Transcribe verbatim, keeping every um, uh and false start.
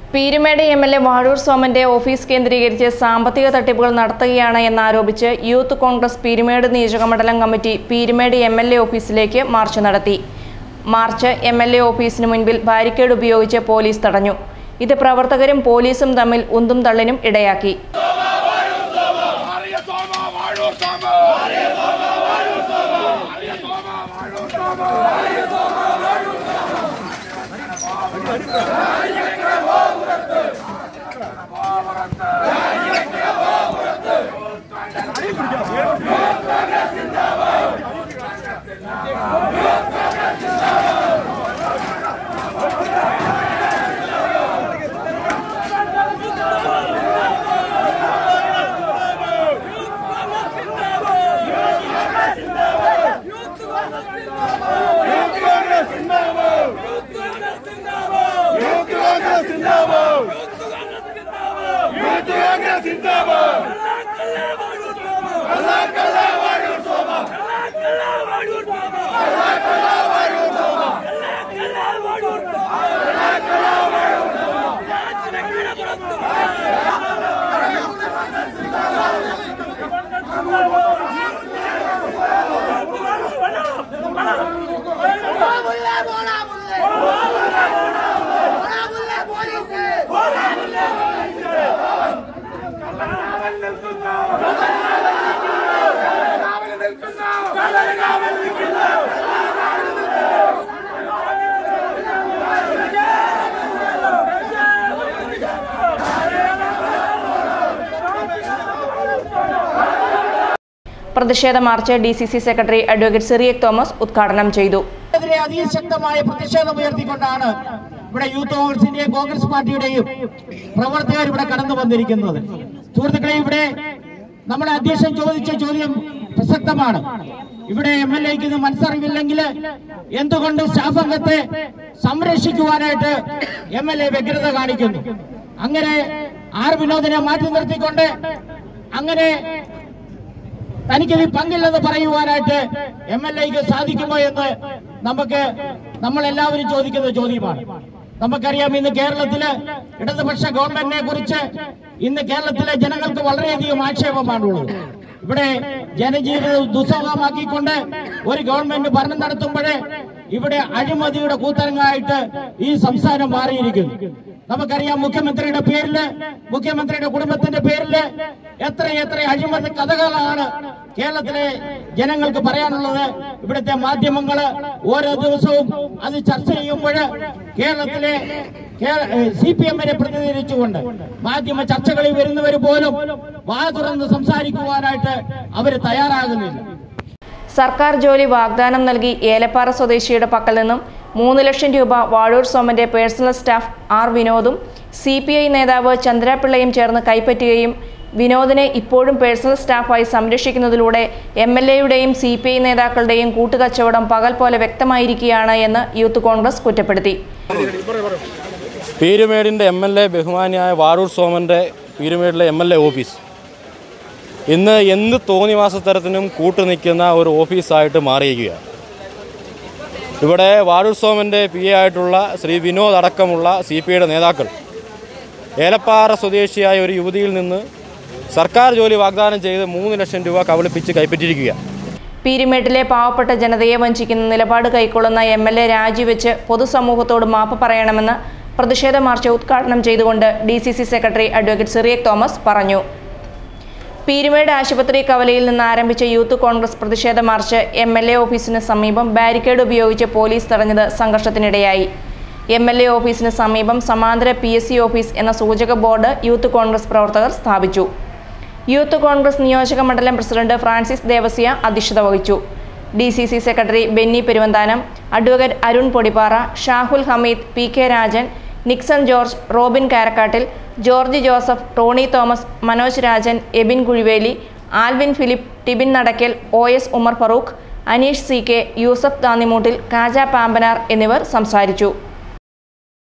Peermade M L A Vazhoor സോമന്റെ office കേന്ദ്രീകരിച്ച് സാമ്പത്തിക തട്ടിപ്പുകൾ നടത്തുകയാണ് എന്നാരോപിച്ച് യൂത്ത് കോൺഗ്രസ് പീരുമേട് നിയോജകമണ്ഡലം committee Peermade M L A ഓഫീസിലേക്ക് മാർച്ച് നടത്തി. മാർച്ച് എം എൽ എ ഓഫീസിന് മുൻപിൽ ബാരിക്കേഡ് ഉപയോഗിച്ച് പോലീസ് തടഞ്ഞു. ഇത് പ്രവർത്തകരും പോലീസും തമ്മിൽ ഉന്തും തള്ളിനും ഇടയാക്കി. പ്രതിഷേധ march D C C secretary advocate Cyriac Thomas ഉദ്ഘാടനം ചെയ്തു. അതിശക്തമായ പ്രതിഷേധം ഉയർത്തിക്കൊണ്ടാണ് ഇവിടെ യൂത്ത് കോൺഗ്രസിന്റെയും കോൺഗ്രസ് പാർട്ടിയുടെയും പ്രവർത്തകർ ഇവിടെ കടന്നു വന്നിരിക്കുന്നത്. സുഹൃത്തുക്കളെ, ഇവിടെ നമ്മുടെ അധ്യക്ഷൻ ചോദിച്ച ചോദ്യം പ്രസക്തമാണ്. ഇവിടെ എം എൽ എക്ക് ഇത് മനസ്സറിവില്ലെങ്കിൽ എന്തുകൊണ്ട് സ്റ്റാഫ് അംഗത്തെ സംരക്ഷിക്കുവാനായിട്ട് എം എൽ എ വ്യഗ്രത കാണിക്കുന്നു? അങ്ങനെ ആർ വിനോദിനെ മാറ്റി നിർത്തിക്കൊണ്ട് അങ്ങനെ തനിക്കതിൽ പങ്കില്ലെന്ന് പറയുവാനായിട്ട് എം എൽ എക്ക് സാധിക്കുമോ എന്ന് നമുക്ക് നമ്മളെല്ലാവരും ചോദിക്കുന്ന ചോദ്യമാണ്. നമുക്കറിയാം, ഇന്ന് കേരളത്തില് ഇടതുപക്ഷ ഗവൺമെന്റിനെ കുറിച്ച് ഇന്ന് കേരളത്തിലെ ജനങ്ങൾക്ക് വളരെയധികം ആക്ഷേപമാണുള്ളത്. ഇവിടെ ജനജീവിതം ദുസ്സഹമാക്കിക്കൊണ്ട് ഒരു ഗവൺമെന്റ് ഭരണം നടത്തുമ്പോഴേ ഇവിടെ അഴിമതിയുടെ കൂത്തരങ്ങായിട്ട് ഈ സംസ്ഥാനം മാറിയിരിക്കുന്നു. നമുക്കറിയാം, മുഖ്യമന്ത്രിയുടെ പേരില് മുഖ്യമന്ത്രിയുടെ കുടുംബത്തിന്റെ പേരില് എത്ര എത്ര അഴിമതി കഥകളാണ് കേരളത്തിലെ ജനങ്ങൾക്ക് പറയാനുള്ളത്. ഇവിടുത്തെ മാധ്യമങ്ങള് ഓരോ ദിവസവും അത് ചർച്ച ചെയ്യുമ്പോൾ കേരളത്തിലെ സി പി എമ്മിനെ പ്രതിനിധീകരിച്ചുകൊണ്ട് മാധ്യമ ചർച്ചകളിൽ വരുന്നവർ പോലും വാ തുറന്ന് സംസാരിക്കുവാനായിട്ട് അവർ തയ്യാറാകുന്നില്ല. സർക്കാർ ജോലി വാഗ്ദാനം നൽകി ഏലപ്പാറ സ്വദേശിയുടെ പക്കൽ നിന്നും മൂന്ന് ലക്ഷം രൂപ വാഴൂർ സോമന്റെ പേഴ്സണൽ സ്റ്റാഫ് ആർ വിനോദും സി പി ഐ നേതാവ് ചന്ദ്രപിള്ളയും ചേർന്ന് കൈപ്പറ്റുകയും വിനോദിനെ ഇപ്പോഴും പേഴ്സണൽ സ്റ്റാഫായി സംരക്ഷിക്കുന്നതിലൂടെ എം എൽ എയുടെയും സി പി ഐ നേതാക്കളുടെയും കൂട്ടുകച്ചവടം പകൽ പോലെ വ്യക്തമായിരിക്കുകയാണ് എന്ന് യൂത്ത് കോൺഗ്രസ് കുറ്റപ്പെടുത്തി. പീരുമേടിൻ്റെ എം എൽ എ ബഹുമാനിയായ വാഴൂർ സോമൻ്റെ പീരുമേടിലെ എം എൽ എ ഓഫീസ് ഇന്ന് എന്ത് തോന്നിവാസത്തരത്തിനും കൂട്ടുനിൽക്കുന്ന ഒരു ഓഫീസായിട്ട് മാറിയിരിക്കുകയാണ്. ഇവിടെ വാഴൂർ സോമൻ്റെ പി എ ആയിട്ടുള്ള ശ്രീ വിനോദ് അടക്കമുള്ള സി പി ഐയുടെ നേതാക്കൾ ഏലപ്പാറ സ്വദേശിയായ ഒരു യുവതിയിൽ നിന്ന് സർക്കാർ ജോലി വാഗ്ദാനം ചെയ്ത് മൂന്ന് ലക്ഷം രൂപ കബളിപ്പിച്ച് കൈപ്പറ്റിയിരിക്കുകയാണ്. പീരുമേട്ടിലെ പാവപ്പെട്ട ജനതയെ വഞ്ചിക്കുന്ന നിലപാട് കൈക്കൊള്ളുന്ന എം എൽ എ രാജിവെച്ച് പൊതുസമൂഹത്തോട് മാപ്പ് പറയണമെന്ന് പ്രതിഷേധ മാർച്ച് ഉദ്ഘാടനം ചെയ്തുകൊണ്ട് D C C secretary advocate Cyriac Thomas പറഞ്ഞു. പീരുമേട് ആശുപത്രി കവലയിൽ നിന്ന് ആരംഭിച്ച യൂത്ത് കോൺഗ്രസ് പ്രതിഷേധ മാർച്ച് എം എൽ എ ഓഫീസിന് സമീപം ബാരിക്കേഡ് ഉപയോഗിച്ച് പോലീസ് തടഞ്ഞത് സംഘർഷത്തിനിടയായി. എം എൽ എ ഓഫീസിന് സമീപം സമാന്തര പി എസ് സി ഓഫീസ് എന്ന സൂചക ബോർഡ് യൂത്ത് കോൺഗ്രസ് പ്രവർത്തകർ സ്ഥാപിച്ചു. യൂത്ത് കോൺഗ്രസ് നിയോജക മണ്ഡലം പ്രസിഡന്റ് ഫ്രാൻസിസ് ദേവസ്യ അധ്യക്ഷത വഹിച്ചു. D C C secretary Benny Peruvanthanam, advocate Arun Podippara, Shahul Hameed, P K Rajan, Nixon George, Robin Karakkattil, George Joseph, Tony Thomas, Manoj Rajan, Ebin Kuzhiveli, Alvin Philip, Tibin Nadackal, O S Umar Farooq, Aneesh C K, Yusuf Thannimoottil, Kaja Pambanar എന്നിവർ സംസാരിച്ചു.